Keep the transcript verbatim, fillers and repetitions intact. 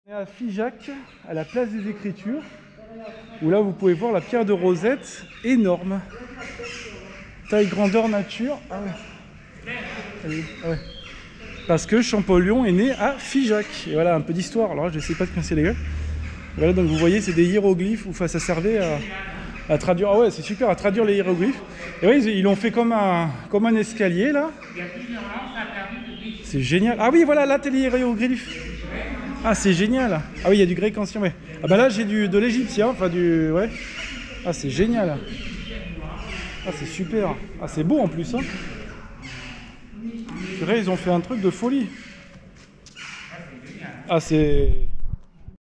À Figeac, à la place des Écritures, où là vous pouvez voir la pierre de Rosette, énorme. Taille grandeur nature. Ah ouais. Ah ouais. Parce que Champollion est né à Figeac. Et voilà un peu d'histoire. Alors là, je ne sais pas de quand c'est les gars. Voilà, donc vous voyez, c'est des hiéroglyphes où ça servait à, à traduire. Ah ouais, c'est super, à traduire les hiéroglyphes. Et ouais, ils l'ont fait comme un, comme un escalier là. C'est génial. Ah oui, voilà, là, t'as les hiéroglyphes. Ah, c'est génial. Ah oui, il y a du grec ancien, ouais. Ah bah là, j'ai du de l'égyptien, enfin du... Ouais. Ah, c'est génial. Ah, c'est super. Ah, c'est beau en plus, hein. C'est vrai, ils ont fait un truc de folie. Ah, c'est...